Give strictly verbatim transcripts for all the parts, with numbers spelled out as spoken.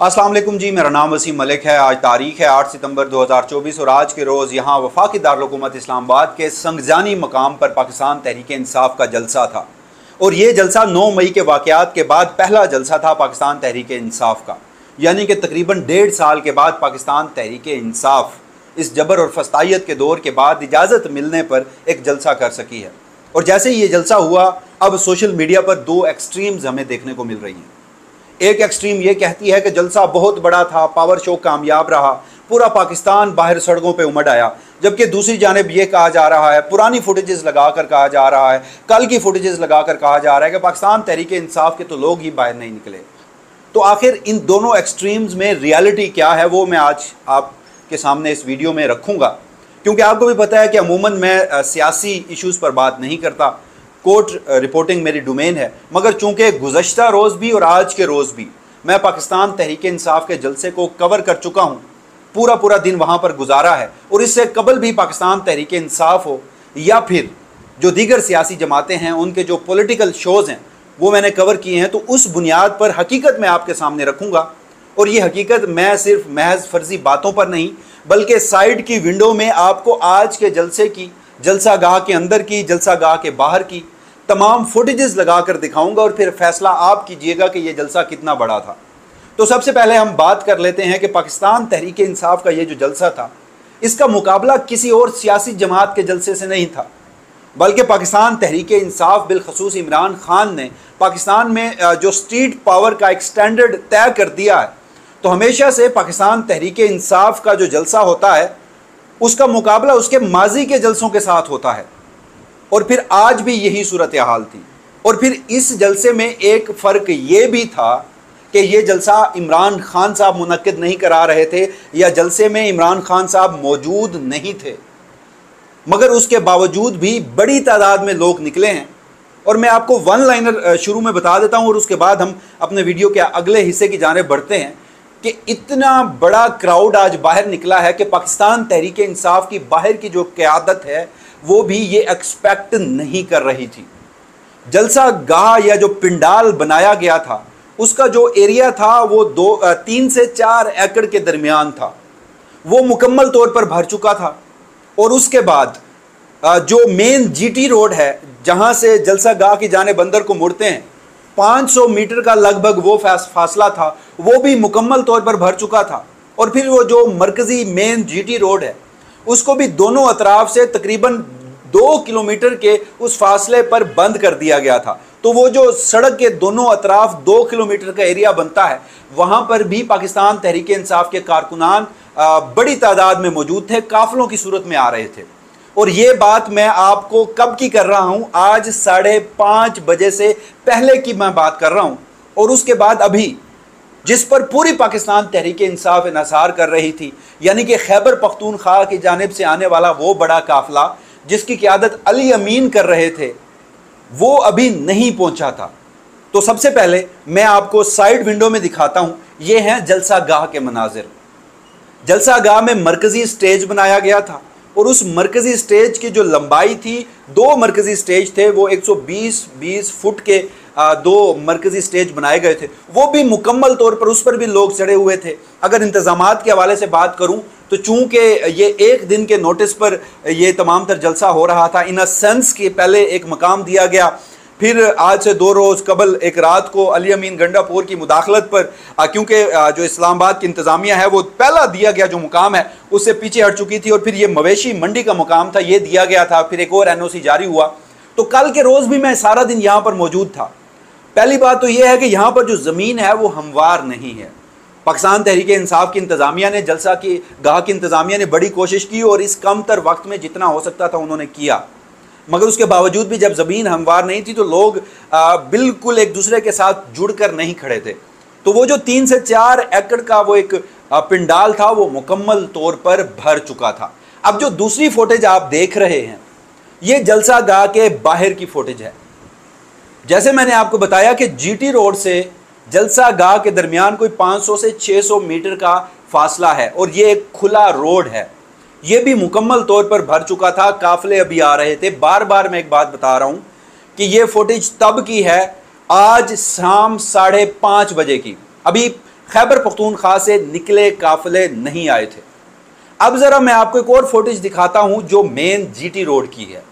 अस्सलाम वालेकुम जी, मेरा नाम वसीम मलिक है। आज तारीख है आठ सितंबर दो हज़ार चौबीस और आज के रोज़ यहाँ वफाकी दारुल हुकूमत इस्लामाबाद के संगजानी मकाम पर पाकिस्तान तहरीक इंसाफ का जलसा था और ये जलसा नौ मई के वाक़यात के बाद पहला जलसा था पाकिस्तान तहरीक इंसाफ का, यानी कि तकरीबन डेढ़ साल के बाद पाकिस्तान तहरीक इंसाफ इस जबर और फस्तायत के दौर के बाद इजाज़त मिलने पर एक जलसा कर सकी है। और जैसे ही ये जलसा हुआ, अब सोशल मीडिया पर दो एक्सट्रीम्स हमें देखने को मिल रही हैं। एक एक्सट्रीम ये कहती है कि जलसा बहुत बड़ा था, पावर शो कामयाब रहा, पूरा पाकिस्तान बाहर सड़कों पे उमड़ आया, जबकि दूसरी जानिब ये कहा जा रहा है, पुरानी फुटेजेस लगाकर कहा जा रहा है, कल की फुटेजेस लगाकर कहा जा रहा है कि पाकिस्तान तहरीक इंसाफ के तो लोग ही बाहर नहीं निकले। तो आखिर इन दोनों एक्सट्रीम्स में रियलिटी क्या है वो मैं आज आपके सामने इस वीडियो में रखूँगा, क्योंकि आपको भी पता है कि अमूमन मैं सियासी इशूज़ पर बात नहीं करता, कोर्ट रिपोर्टिंग मेरी डोमेन है, मगर चूंकि गुज़श्ता रोज़ भी और आज के रोज़ भी मैं पाकिस्तान तहरीक इंसाफ के जलसे को कवर कर चुका हूँ, पूरा पूरा दिन वहाँ पर गुजारा है और इससे कबल भी पाकिस्तान तहरीक इंसाफ हो या फिर जो दीगर सियासी जमातें हैं उनके जो पॉलिटिकल शोज़ हैं वो मैंने कवर किए हैं। तो उस बुनियाद पर हकीकत मैं आपके सामने रखूँगा और ये हकीकत मैं सिर्फ महज फर्जी बातों पर नहीं बल्कि साइड की विंडो में आपको आज के जलसे की, जलसा गाह के अंदर की, जलसा गाह के बाहर की तमाम फुटेजेस लगा कर दिखाऊंगा और फिर फैसला आप कीजिएगा कि ये जलसा कितना बड़ा था। तो सबसे पहले हम बात कर लेते हैं कि पाकिस्तान तहरीक इंसाफ का ये जो जलसा था इसका मुकाबला किसी और सियासी जमात के जलसे से नहीं था, बल्कि पाकिस्तान तहरीक इंसाफ बिलखसूस इमरान खान ने पाकिस्तान में जो स्ट्रीट पावर का एक स्टैंडर्ड तय कर दिया है। तो हमेशा से पाकिस्तान तहरीक इंसाफ का जो जलसा होता है उसका मुकाबला उसके माजी के जलसों के साथ होता है और फिर आज भी यही सूरत हाल थी। और फिर इस जलसे में एक फ़र्क ये भी था कि ये जलसा इमरान खान साहब मुनक्किद नहीं करा रहे थे या जलसे में इमरान खान साहब मौजूद नहीं थे, मगर उसके बावजूद भी बड़ी तादाद में लोग निकले हैं। और मैं आपको वन लाइनर शुरू में बता देता हूँ और उसके बाद हम अपने वीडियो के अगले हिस्से की जाने बढ़ते हैं कि इतना बड़ा क्राउड आज बाहर निकला है कि पाकिस्तान तहरीक इंसाफ की बाहर की जो क़यादत है वो भी ये एक्सपेक्ट नहीं कर रही थी। जलसा गाह या जो पिंडाल बनाया गया था उसका जो एरिया था वो दो तीन से चार एकड़ के दरमियान था, वो मुकम्मल तौर पर भर चुका था। और उसके बाद जो मेन जीटी रोड है जहाँ से जलसा गाह की जाने बंदर को मुड़ते हैं, पाँच सौ मीटर का लगभग वो फासला था, वो भी मुकम्मल तौर पर भर चुका था। और फिर वो जो मरकज़ी मेन जीटी रोड है उसको भी दोनों अतराफ से तकरीबन दो किलोमीटर के उस फासले पर बंद कर दिया गया था। तो वो जो सड़क के दोनों अतराफ दो किलोमीटर का एरिया बनता है वहाँ पर भी पाकिस्तान तहरीक इंसाफ के कारकुनान बड़ी तादाद में मौजूद थे, काफ़िलों की सूरत में आ रहे थे। और ये बात मैं आपको कब की कर रहा हूँ, आज साढ़े पाँच बजे से पहले की मैं बात कर रहा हूँ। और उसके बाद अभी जिस पर पूरी पाकिस्तान तहरीक इंसाफ इन्हिसार कर रही थी, यानी कि खैबर पख्तूनख्वा की जानिब से आने वाला वो बड़ा काफ़िला जिसकी क़यादत अली अमीन कर रहे थे, वो अभी नहीं पहुंचा था। तो सबसे पहले मैं आपको साइड विंडो में दिखाता हूं, ये हैं जलसा गाह के मनाजिर। जलसा गाह में मरकज़ी स्टेज बनाया गया था और उस मरकज़ी स्टेज की जो लंबाई थी, दो मरकज़ी स्टेज थे, वो एक सौ बीस बीस फुट के दो मरकज़ी स्टेज बनाए गए थे, वो भी मुकम्मल तौर पर उस पर भी लोग चढ़े हुए थे। अगर इंतज़ामात के हवाले से बात करूं तो चूँकि ये एक दिन के नोटिस पर ये तमाम तर जलसा हो रहा था, इन अ सेंस के पहले एक मकाम दिया गया, फिर आज से दो रोज़ कबल एक रात को अली अमीन गंडापुर की मुदाखलत पर, क्योंकि जो इस्लामाबाद की इंतज़ामिया है वो पहला दिया गया जो मुकाम है उससे पीछे हट चुकी थी, और फिर ये मवेशी मंडी का मुकाम था ये दिया गया था, फिर एक और एन ओ सी जारी हुआ। तो कल के रोज़ भी मैं सारा दिन यहाँ पर मौजूद था। पहली बात तो यह है कि यहाँ पर जो ज़मीन है वो हमवार नहीं है। पाकिस्तान तहरीक इंसाफ की इंतज़ामिया ने, जलसा की गाह की इंतज़ामिया ने बड़ी कोशिश की और इस कम तर वक्त में जितना हो सकता था उन्होंने किया, मगर उसके बावजूद भी जब ज़मीन हमवार नहीं थी तो लोग आ, बिल्कुल एक दूसरे के साथ जुड़कर नहीं खड़े थे। तो वो जो तीन से चार एकड़ का वो एक आ, पिंडाल था वो मुकम्मल तौर पर भर चुका था। अब जो दूसरी फुटेज आप देख रहे हैं ये जलसा गाह के बाहर की फुटेज है। जैसे मैंने आपको बताया कि जीटी रोड से जलसा गाह के दरमियान कोई पाँच सौ से छह सौ मीटर का फासला है और ये एक खुला रोड है, ये भी मुकम्मल तौर पर भर चुका था, काफ़िले अभी आ रहे थे। बार बार मैं एक बात बता रहा हूँ कि ये फुटेज तब की है, आज शाम साढ़े पाँच बजे की। अभी खैबर पख्तूनख्वा से निकले काफिले नहीं आए थे। अब ज़रा मैं आपको एक और फुटेज दिखाता हूँ जो मेन जीटी रोड की है,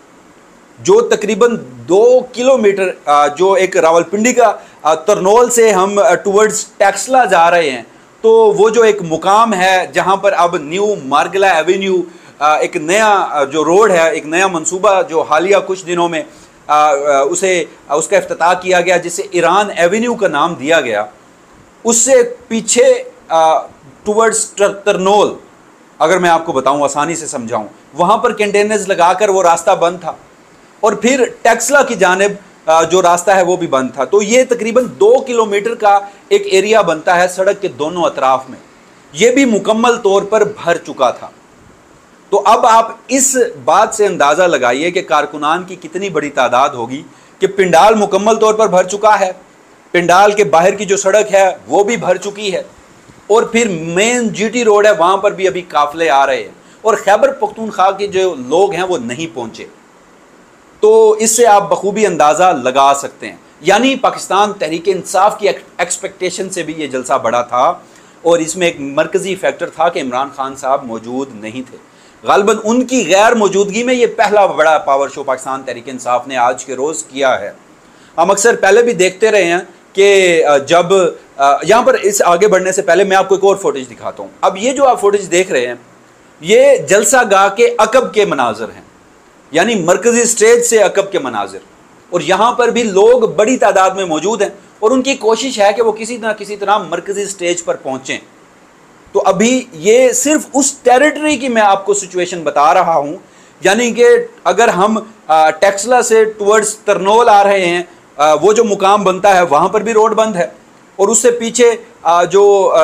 जो तकरीबन दो किलोमीटर जो एक रावलपिंडी का तरनोल से हम टुवर्ड्स टेक्सला जा रहे हैं, तो वो जो एक मुकाम है जहाँ पर अब न्यू मार्गला एवेन्यू एक नया जो रोड है, एक नया मंसूबा जो हालिया कुछ दिनों में उसे उसका इफ्तिताह किया गया, जिसे ईरान एवेन्यू का नाम दिया गया, उससे पीछे टुवर्ड्स तरनोल, अगर मैं आपको बताऊं आसानी से समझाऊं, वहाँ पर कंटेनर्स लगाकर वो रास्ता बंद था और फिर टेक्सला की जानिब जो रास्ता है वो भी बंद था। तो ये तकरीबन दो किलोमीटर का एक एरिया बनता है सड़क के दोनों अतराफ में, ये भी मुकम्मल तौर पर भर चुका था। तो अब आप इस बात से अंदाज़ा लगाइए कि कारकुनान की कितनी बड़ी तादाद होगी कि पिंडाल मुकम्मल तौर पर भर चुका है, पिंडाल के बाहर की जो सड़क है वो भी भर चुकी है, और फिर मेन जीटी रोड है वहाँ पर भी अभी काफिले आ रहे हैं, और खैबर पख्तूनख्वा के जो लोग हैं वो नहीं पहुँचे। तो इससे आप बखूबी अंदाज़ा लगा सकते हैं, यानी पाकिस्तान तहरीक इंसाफ की एक्सपेक्टेशन से भी ये जलसा बड़ा था, और इसमें एक मरकज़ी फैक्टर था कि इमरान खान साहब मौजूद नहीं थे। गालिबन उनकी गैर मौजूदगी में ये पहला बड़ा पावर शो पाकिस्तान तहरीक इंसाफ ने आज के रोज़ किया है। हम अक्सर पहले भी देखते रहे हैं कि जब यहाँ पर इस आगे बढ़ने से पहले मैं आपको एक और फुटेज दिखाता हूँ। अब ये जो आप फुटेज देख रहे हैं ये जलसा गाह के अकब के मनाजिर हैं, यानी मरकज़ी स्टेज से अकब के मनाजिर, और यहाँ पर भी लोग बड़ी तादाद में मौजूद हैं और उनकी कोशिश है कि वो किसी ना किसी तरह मरकज़ी स्टेज पर पहुँचें। तो अभी ये सिर्फ उस टेरिटरी की मैं आपको सिचुएशन बता रहा हूँ, यानी कि अगर हम टेक्सला से टुवर्ड्स तरनोल आ रहे हैं, वो जो मुकाम बनता है वहाँ पर भी रोड बंद है, और उससे पीछे जो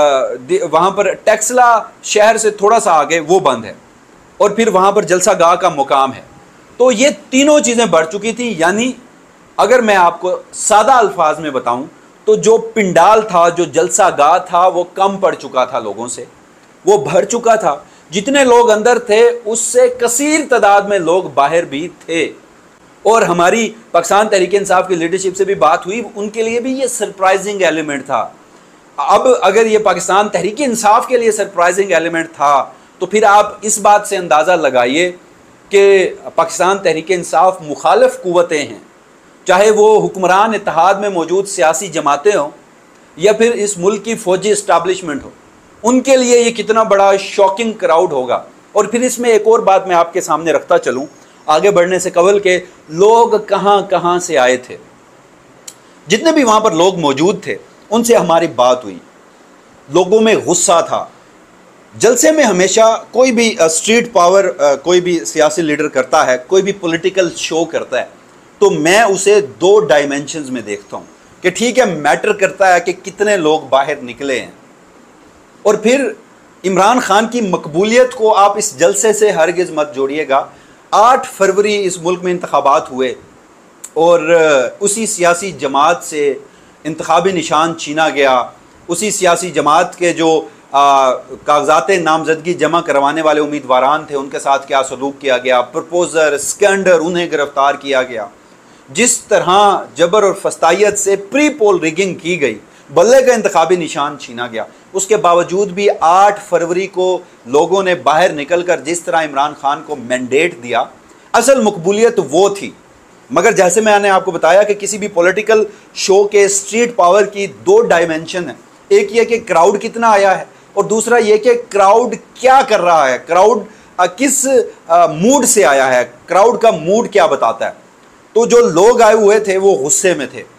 वहाँ पर टेक्सला शहर से थोड़ा सा आगे वो बंद है, और फिर वहाँ पर जलसा गाह का मुकाम है। तो ये तीनों चीज़ें बढ़ चुकी थी। यानी अगर मैं आपको सादा अल्फाज में बताऊँ तो जो पिंडाल था, जो जलसा गाह था, वो कम पड़ चुका था लोगों से, वो भर चुका था। जितने लोग अंदर थे उससे कसीर तादाद में लोग बाहर भी थे, और हमारी पाकिस्तान तहरीक इंसाफ की लीडरशिप से भी बात हुई, उनके लिए भी ये सरप्राइजिंग एलिमेंट था। अब अगर ये पाकिस्तान तहरीक इंसाफ के लिए सरप्राइजिंग एलिमेंट था तो फिर आप इस बात से अंदाज़ा लगाइए कि पाकिस्तान तहरीक इंसाफ मुखालिफ कुव्वतें हैं, चाहे वो हुक्मरान इत्तेहाद में मौजूद सियासी जमातें हों या फिर इस मुल्क की फ़ौजी इस्टाब्लिशमेंट हो, उनके लिए ये कितना बड़ा शॉकिंग क्राउड होगा। और फिर इसमें एक और बात मैं आपके सामने रखता चलूँ आगे बढ़ने से कबल के, लोग कहाँ कहाँ से आए थे। जितने भी वहाँ पर लोग मौजूद थे उनसे हमारी बात हुई, लोगों में गुस्सा था। जलसे में हमेशा कोई भी स्ट्रीट पावर कोई भी सियासी लीडर करता है, कोई भी पॉलिटिकल शो करता है, तो मैं उसे दो डायमेंशंस में देखता हूँ कि ठीक है, मैटर करता है कि कितने लोग बाहर निकले हैं, और फिर इमरान खान की मकबूलियत को आप इस जलसे से हरगिज़ मत जोड़िएगा। आठ फरवरी इस मुल्क में इंतखाबात हुए और उसी सियासी जमात से इंतखाबी निशान छीना गया, उसी सियासी जमात के जो कागजात नामजदगी जमा करवाने वाले उम्मीदवारान थे उनके साथ क्या सलूक किया गया, प्रपोजर, स्कैंडर, उन्हें गिरफ्तार किया गया। जिस तरह जबर और फस्तायत से प्री पोल रिगिंग की गई, बल्ले का इंतखाबी निशान छीना गया, उसके बावजूद भी आठ फरवरी को लोगों ने बाहर निकलकर जिस तरह इमरान खान को मैंडेट दिया, असल मकबूलियत वो थी। मगर जैसे मैंने आपको बताया कि किसी भी पॉलिटिकल शो के स्ट्रीट पावर की दो डायमेंशन है, एक ये कि क्राउड कितना आया है और दूसरा ये कि क्राउड क्या कर रहा है, क्राउड किस मूड से आया है, क्राउड का मूड क्या बताता है। तो जो लोग आए हुए थे वो गुस्से में थे,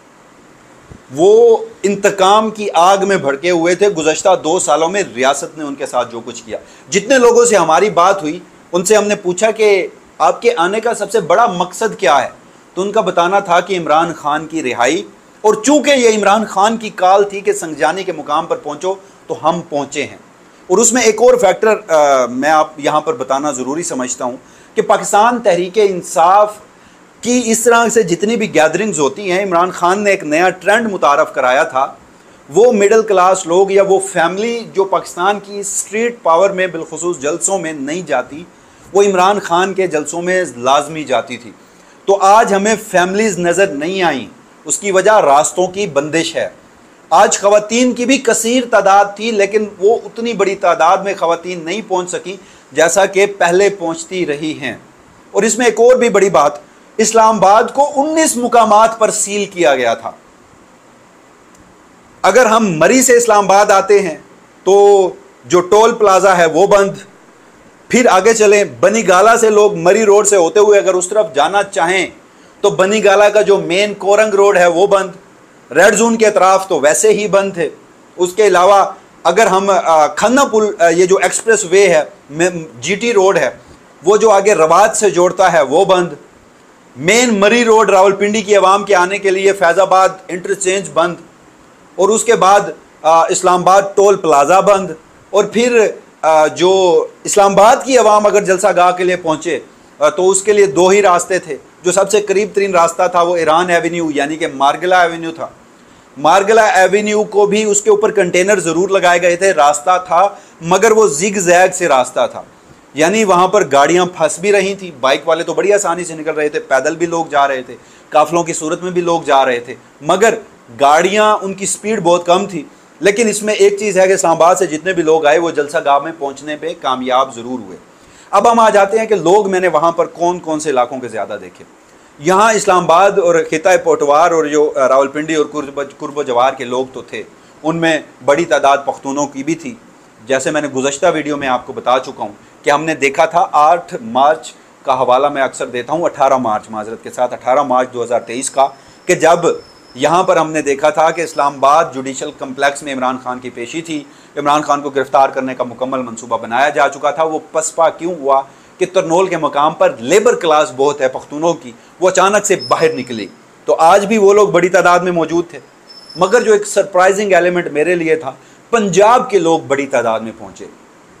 वो इंतकाम की आग में भड़के हुए थे। गुज़श्ता दो सालों में रियासत ने उनके साथ जो कुछ किया, जितने लोगों से हमारी बात हुई उनसे हमने पूछा कि आपके आने का सबसे बड़ा मकसद क्या है, तो उनका बताना था कि इमरान खान की रिहाई, और चूंकि ये इमरान खान की काल थी कि संगजानी के मुकाम पर पहुंचो, तो हम पहुंचे हैं। और उसमें एक और फैक्टर आ, मैं आप यहाँ पर बताना ज़रूरी समझता हूँ कि पाकिस्तान तहरीक इंसाफ की इस तरह से जितनी भी गैदरिंग्स होती हैं, इमरान खान ने एक नया ट्रेंड मुतारफ़ कराया था। वो मिडिल क्लास लोग या वो फैमिली जो पाकिस्तान की स्ट्रीट पावर में बिलखुसूस जलसों में नहीं जाती, वो इमरान खान के जलसों में लाजमी जाती थी। तो आज हमें फैमिलीज़ नज़र नहीं आई, उसकी वजह रास्तों की बंदिश है। आज ख़वातीन की भी कसीर तादाद थी, लेकिन वो उतनी बड़ी तादाद में ख़वातीन नहीं पहुँच सकी जैसा कि पहले पहुँचती रही हैं। और इसमें एक और भी बड़ी बात, इस्लामाबाद को उन्नीस मुकामात पर सील किया गया था। अगर हम मरी से इस्लामाबाद आते हैं तो जो टोल प्लाजा है वो बंद, फिर आगे चलें बनी गाला से लोग मरी रोड से होते हुए अगर उस तरफ जाना चाहें तो बनी गाला का जो मेन कोरंग रोड है वो बंद, रेड जोन के अतराफ तो वैसे ही बंद थे। उसके अलावा अगर हम खन्ना पुल, ये जो एक्सप्रेस वे है, जीटी रोड है, वो जो आगे रवात से जोड़ता है वो बंद। मेन मरी रोड रावलपिंडी की आवाम के आने के लिए फैज़ाबाद इंटरचेंज बंद, और उसके बाद इस्लामाबाद टोल प्लाजा बंद। और फिर आ, जो इस्लामाबाद की आवाम अगर जलसा गाह के लिए पहुँचे तो उसके लिए दो ही रास्ते थे। जो सबसे करीब तरीन रास्ता था वो ईरान एवेन्यू यानी कि मार्गला एवेन्यू था। मार्गला एवेन्यू को भी उसके ऊपर कंटेनर ज़रूर लगाए गए थे, रास्ता था मगर वो जिग जैग से रास्ता था, यानी वहाँ पर गाड़ियाँ फंस भी रही थी। बाइक वाले तो बड़ी आसानी से निकल रहे थे, पैदल भी लोग जा रहे थे, काफ़िलों की सूरत में भी लोग जा रहे थे, मगर गाड़ियाँ उनकी स्पीड बहुत कम थी। लेकिन इसमें एक चीज़ है कि इस्लामाबाद से जितने भी लोग आए वो जलसा गाह में पहुँचने पे कामयाब ज़रूर हुए। अब हम आ जाते हैं कि लोग मैंने वहाँ पर कौन कौन से इलाकों के ज़्यादा देखे। यहाँ इस्लामाबाद और खिता पोटवार और जो रावलपिंडी और कुर्ब जवार के लोग तो थे, उनमें बड़ी तादाद पख्तूनों की भी थी। जैसे मैंने गुज़श्ता वीडियो में आपको बता चुका हूँ कि हमने देखा था, आठ मार्च का हवाला मैं अक्सर देता हूँ, अठारह मार्च माजरत के साथ अठारह मार्च दो हज़ार तेईस का, कि जब यहाँ पर हमने देखा था कि इस्लामाबाद जुडिशल कम्प्लेक्स में इमरान खान की पेशी थी, इमरान खान को गिरफ्तार करने का मुकम्मल मनसूबा बनाया जा चुका था। वो पसपा क्यों हुआ कि तरनोल के मकाम पर लेबर क्लास बहुत है पख्तूनों की, वो अचानक से बाहर निकली। तो आज भी वो लोग बड़ी तादाद में मौजूद थे। मगर जो एक सरप्राइजिंग एलिमेंट मेरे लिए था, पंजाब के लोग बड़ी तादाद में पहुँचे।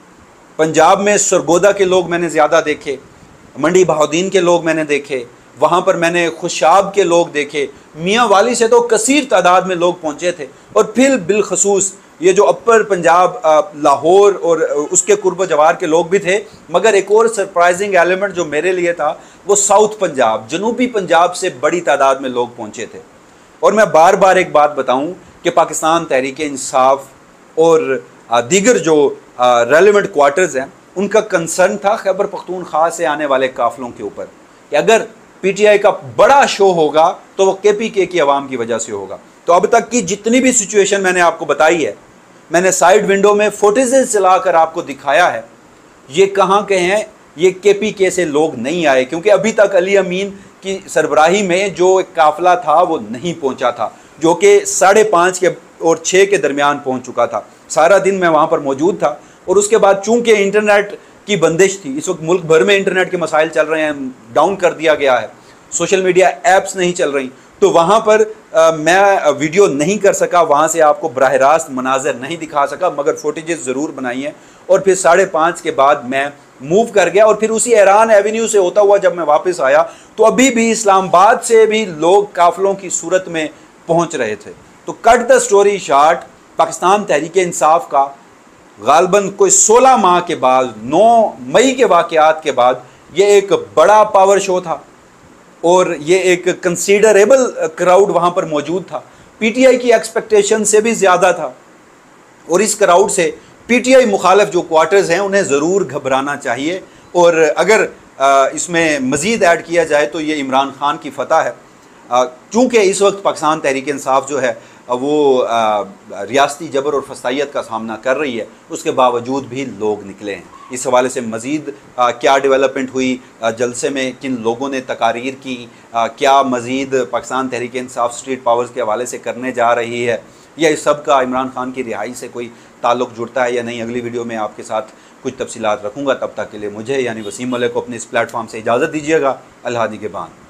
पंजाब में सरगोदा के लोग मैंने ज़्यादा देखे, मंडी बहाउद्दीन के लोग मैंने देखे, वहाँ पर मैंने खुशाब के लोग देखे, मियाँ वाली से तो कसीर तादाद में लोग पहुँचे थे। और फिर बिलखसूस ये जो अपर पंजाब, लाहौर और उसके कुर्ब जवार के लोग भी थे। मगर एक और सरप्राइजिंग एलिमेंट जो मेरे लिए था वो साउथ पंजाब, जनूबी पंजाब से बड़ी तादाद में लोग पहुँचे थे। और मैं बार बार एक बात बताऊँ कि पाकिस्तान तहरीक इंसाफ और दीगर जो रेलिवेंट क्वार्टर्स हैं उनका कंसर्न था खैबर पख्तूनख्वा से आने वाले काफ़िलों के ऊपर कि अगर पीटीआई का बड़ा शो होगा तो वो केपीके की आवाम की वजह से होगा। तो अब तक की जितनी भी सिचुएशन मैंने आपको बताई है, मैंने साइड विंडो में फुटेजेस चलाकर आपको दिखाया है, ये कहाँ के हैं, ये केपीके से लोग नहीं आए, क्योंकि अभी तक अली अमीन की सरबराही में जो एक काफिला था वो नहीं पहुँचा था, जो कि साढ़े पाँच के और छः के दरमियान पहुँच चुका था। सारा दिन मैं वहाँ पर मौजूद था। और उसके बाद चूँकि इंटरनेट की बंदिश थी, इस वक्त मुल्क भर में इंटरनेट के मसाइल चल रहे हैं, डाउन कर दिया गया है, सोशल मीडिया ऐप्स नहीं चल रही, तो वहाँ पर आ, मैं वीडियो नहीं कर सका, वहाँ से आपको बराह रास्त मनाजर नहीं दिखा सका, मगर फुटेजेस ज़रूर बनाई हैं। और फिर साढ़े पाँच के बाद मैं मूव कर गया और फिर उसी ईरान एवेन्यू से होता हुआ जब मैं वापस आया तो अभी भी इस्लामाबाद से भी लोग काफ़िलों की सूरत में पहुँच रहे थे। तो cut the story short, Pakistan Tehreek Insaf का गालबन कोई सोलह माह के बाद, नौ मई के वाक़यात के बाद, ये एक बड़ा पावर शो था और ये एक कंसीडरेबल क्राउड वहाँ पर मौजूद था। पीटीआई की एक्सपेक्टेशन से भी ज़्यादा था। और इस क्राउड से पीटीआई मुखालिफ जो क्वार्टर्स हैं उन्हें ज़रूर घबराना चाहिए। और अगर इसमें मज़ीद ऐड किया जाए तो ये इमरान खान की फ़तह है, चूँकि इस वक्त पाकिस्तान तहरीक इंसाफ जो है वो रियासती जबर और फसाइयत का सामना कर रही है, उसके बावजूद भी लोग निकले हैं। इस हवाले से मज़ीद क्या डेवलपमेंट हुई, आ, जलसे में किन लोगों ने तकारीर की, आ, क्या मज़ीद पाकिस्तान तहरीक इंसाफ स्ट्रीट पावर्स के हवाले से करने जा रही है, या इस सब का इमरान खान की रिहाई से कोई ताल्लुक़ जुड़ता है या नहीं, अगली वीडियो में आपके साथ कुछ तफसीलात रखूँगा। तब तक के लिए मुझे यानी वसीम मलिक को अपने इस प्लेटफॉर्म से इजाज़त दीजिएगा। अल्लाह निगहबान।